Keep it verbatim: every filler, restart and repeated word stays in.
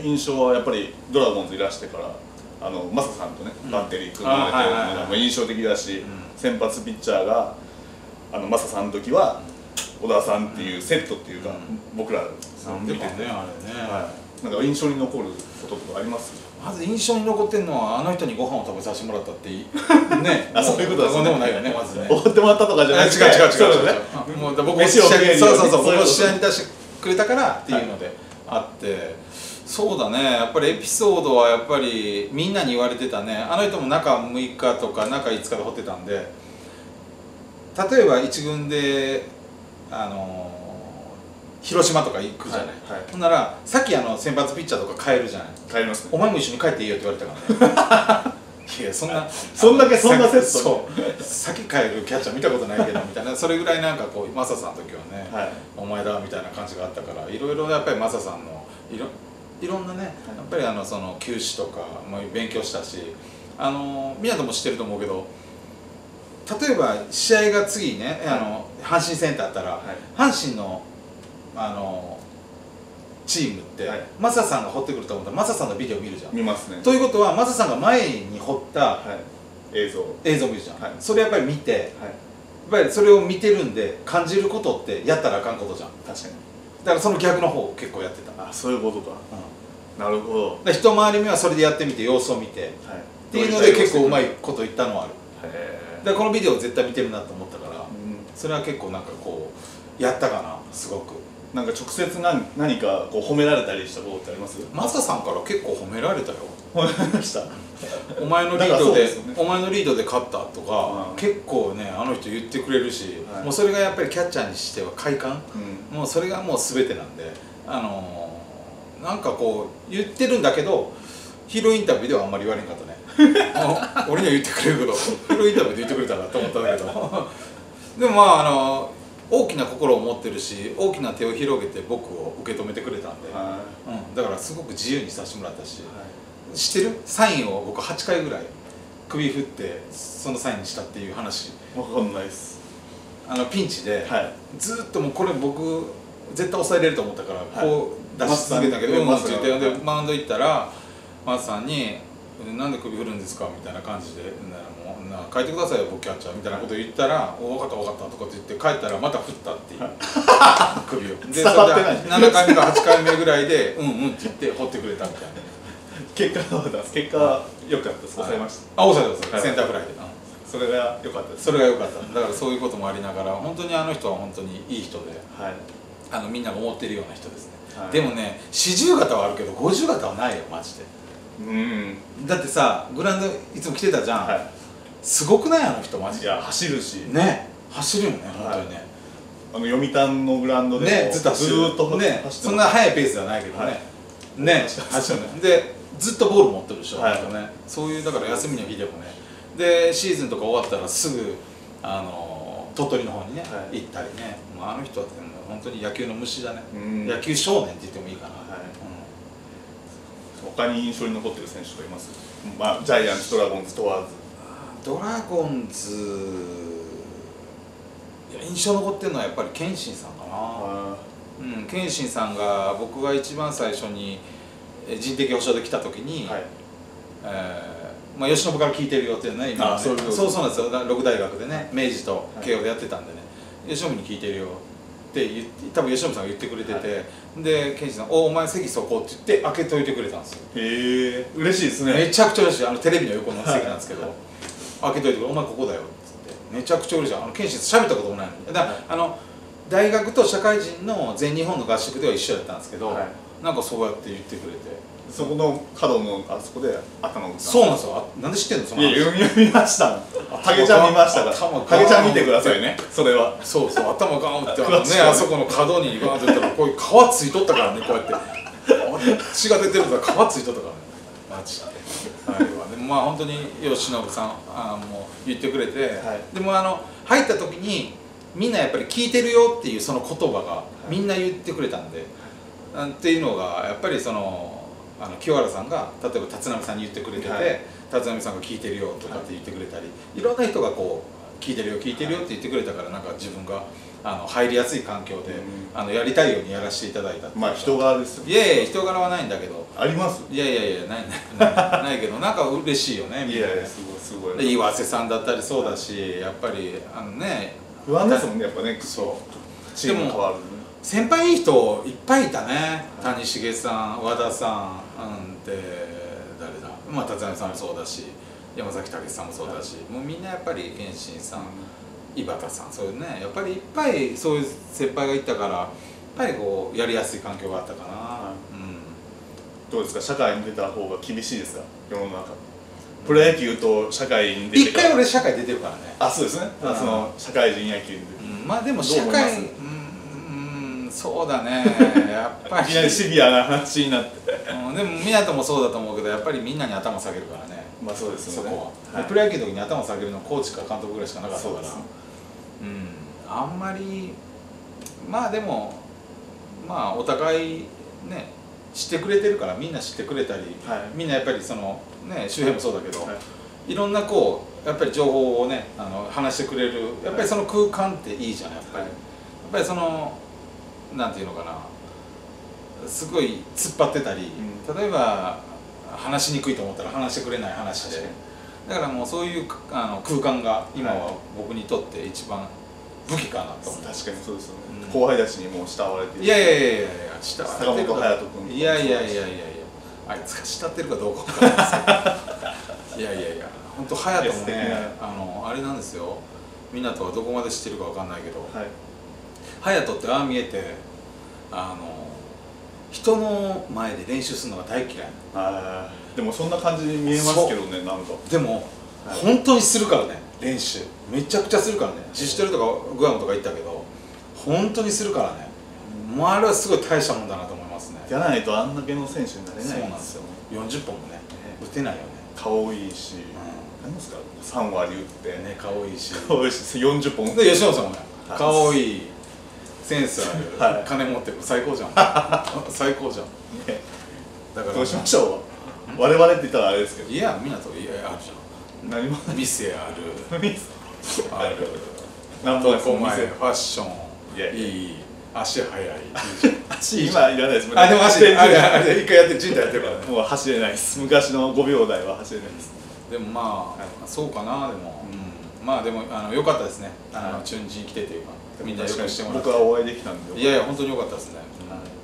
印象はやっぱりドラゴンズいらしてからあのマサさんとねバッテリー組んでてるのが印象的だし、先発ピッチャーがあのマサさんの時は小田さんっていうセットっていうか、僕ら見てて、なんか印象に残ることとかあります？ まず印象に残ってるのはあの人にご飯を食べさせてもらったっていいね。 あ、そういうことですね。 でもないよね、まずね。 おごってもらったとかじゃなくて、 違う違う違う違う。もう僕を試合にそうそうそう僕を試合に出してくれたからっていうのであって、そうだね。やっぱりエピソードはやっぱりみんなに言われてたね。あの人も中むいかとか中いつかで掘ってたんで、例えば一軍であの広島とか行くじゃない、ほんならさっきあの先発ピッチャーとか変えるじゃない。 変えますね。 お前も一緒に帰っていいよって言われたからね。いやそんなそんだけそんなセットそう先帰るキャッチャー見たことないけどみたいな、それぐらいなんかこうマサさんの時はね、お前だみたいな感じがあったから、いろいろやっぱりマサさんのいろいろんなね、やっぱりあのその球種とかも勉強したし、あの湊も知ってると思うけど、例えば試合が次ね、あの阪神戦ってあったら、阪神のあのチームって、はい、マサさんが掘ってくると思ったらマサさんのビデオ見るじゃん。 見ますね。 ということはマサさんが前に掘った、はい、 映像映像見るじゃん、はい、それやっぱり見て、はい、やっぱりそれを見てるんで感じることってやったらあかんことじゃん。 確かに。 だからその逆の方を結構やってた。 あ、そういうことか、うん、なるほど。 で一回り目はそれでやってみて様子を見て、はい、っていうので結構うまいこと言ったのはある。へでこのビデオ絶対見てるなと思ったから、うん、それは結構なんかこうやったかな。すごくなんか直接何何かこう褒められたりしたことってあります？ マサさんから結構褒められたよ。 褒められました。 お前のリードで、ね、お前のリードで勝ったとか、うん、結構ねあの人言ってくれるし、はい、もうそれがやっぱりキャッチャーにしては快感、うん、もうそれがもう全てなんで、あのー、なんかこう言ってるんだけどヒーローインタビューではあんまり言われんかったね。俺には言ってくれるけどヒーローインタビューで言ってくれたなと思ったんだけどでもまああのー大きな心を持ってるし、大きな手を広げて僕を受け止めてくれたんで、はい、うん、だからすごく自由にさせてもらったし、はい、知ってる？サインを僕はちかいぐらい首振ってそのサインにしたっていう話。 わかんないです。 あのピンチで、はい、ずっともうこれ僕絶対抑えれると思ったから、はい、こう出し続けたけど、うんって言って、でマウンド行ったら松さんに「なんで首振るんですか?」みたいな感じで「もうな書いてくださいよ僕キャッチャー」みたいなこと言ったら「お分かった分かった」とかって言って帰ったらまた振ったっていう、はい、首をで伝わってない。 ななかいめかはちかいめぐらいで「うんうん」って言って掘ってくれたみたいな。 結果どうだったんです？結果良かったです。抑えました。 あ、抑えた抑えた、センターフライで、 それが良かったです。 それが良かった。だからそういうこともありながら本当にあの人は本当にいい人で、はい、あのみんなが思ってるような人ですね、はい、でもねよんじゅう型はあるけどごじゅう型はないよマジで。うん、だってさグラウンドいつも来てたじゃん、はい、すごくないあの人マジで。 いや走るしね、走るよね本当にね、はい、 あの読谷のグラウンドでねずっと走る、ずっとね、そんな速いペースではないけどね、はい、ね走るね。でずっとボール持ってるでしょ、はい、ね、そういうだから休みの日でもね、でシーズンとか終わったらすぐあの鳥取の方にね、はい、行ったりね、もうあの人って本当に野球の虫だね、野球少年って言ってもいいかな。はい、 うん、他に印象に残ってる選手がいます？まあ、ジャイアンツ、ドラゴンズ問わず。 ドラゴンズ、いや印象残ってるのはやっぱり謙信さんかな。うん、謙信さんが僕が一番最初に人的保障で来た時に、はい、えー、まあ吉信から聞いてるよってね今ね、そうそうなんですよ。六大学でね明治と慶応でやってたんでね、吉信に聞いてるよって言って多分吉信さんが言ってくれてて、はい、で謙信さん「おお前席そこ」って言って開けといてくれたんですよ。へえ嬉しいですね。めちゃくちゃ嬉しい。あのテレビの横の席なんですけど、はい、開けといてくれ「お前ここだよ」っつってめちゃくちゃ嬉しい。あの謙信と喋ったこともないのに、だから、はい、あの大学と社会人の全日本の合宿では一緒だったんですけど、はい、なんかそうやって言ってくれて、 そこの角のあそこで頭を打った。 そうなんですよ。なんで知ってんのその話。 いや読みました。影ちゃん見ましたから。影ちゃん見てくださいね。それは。そうそう頭ガンってね、あそこの角にガンって打ったらこういう皮ついとったからね、こうやって血が出てるから皮ついとったからね。マジで。あれはでもまあ本当に吉信さんあもう言ってくれて、はい、でもあの入った時にみんなやっぱり聞いてるよっていうその言葉がみんな言ってくれたんで、はい、っていうのがやっぱりその。あの清原さんが例えば立浪さんに言ってくれてて、はい、立浪さんが聞いてるよとかって言ってくれたり、いろんな人がこう聞いてるよ聞いてるよって言ってくれたから、なんか自分があの入りやすい環境で、うん、あのやりたいようにやらせていただいたっていう。 まあ人柄ですよね。 いやいや人柄はないんだけど。 あります。 いやいやいやないないないけど、なんか嬉しいよねみんなね。 いやいやすごいすごい。 岩瀬さんだったりそうだし、やっぱりあのね不安ですもんねやっぱね。 そうチーム変わるね。 先輩いい人いっぱいいたね。谷繁さん、和田さん、うんで誰だ、まあ立浪さんもそうだし、山崎武さんもそうだし、もうみんなやっぱり謙信さん、井端さん、そういうねやっぱりいっぱいそういう先輩がいたから、やっぱりこうやりやすい環境があったかな。うん。 どうですか、社会に出た方が厳しいですか、世の中。プロ野球と社会に出て一回俺社会出てるからね。 あ、そうですね。その社会人野球に。 まあでも社会、そうだね、やっぱりいきなりシビアな話になって、 うん、でも湊もそうだと思うけど、やっぱりみんなに頭下げるからね。 まあそうですよね、 そこは、 はい、 プロ野球の時に頭下げるのコーチか監督ぐらいしかなかったから、う、ね、うん、あんまりまあでもまあお互いね知ってくれてるから、みんな知ってくれたり、はい、みんなやっぱりそのね周辺もそうだけど、はい、いろんなこうやっぱり情報をねあの話してくれる、やっぱりその空間っていいじゃん、やっぱり、はい、やっぱりそのなんていうのかな、すごい突っ張ってたり、うん、例えば話しにくいと思ったら話してくれない話で、だからもうそういうあの空間が今は僕にとって一番武器かなと思う。 確かにそうですよね、うん、後輩たちにもう慕われている。 いやいやいやいやいや慕われてるか、 坂本勇人君、 いやいやいやいやいやあいつが慕ってるかどうかわからないですけどいやいやいや本当勇人もね、あのあれなんですよ、湊はどこまで知ってるかわかんないけど、はい、隼人ってああ見えてあの人の前で練習するのが大嫌い。 あでもそんな感じに見えますけどね、なんかでも、はい、本当にするからね、練習めちゃくちゃするからね。自主トレとかグアムとか行ったけど本当にするからね、もうあれはすごい大したもんだなと思いますね。 じゃないとあんだけの選手になれないんですよ。 そうなんですよ、よんじゅっぽんもね打てないよね。 顔いいし、うん、何ですかさんわり打ってね、顔いいし顔いいしよんじゅっぽんで、吉野さんもね顔いい、センスある、はい、金持ってる、最高じゃん最高じゃん、ね、 だからどうしましょう、我々って言ったらあれですけど、 いや、みんなといやあるじゃん、何も店あるあるなんとなくお前ファッションいい、足速い足今いらないです。 あ、でも足であれあれ一回やって人体やってるからね、 もう走れないです。昔のごびょうだいは走れないです。 でもまあそうかな、でもまあでもあの良かったですね、あの中日に来てというか、みんなよくしてもらって、 僕はお会いできたんで、 いやいや本当に良かったですね。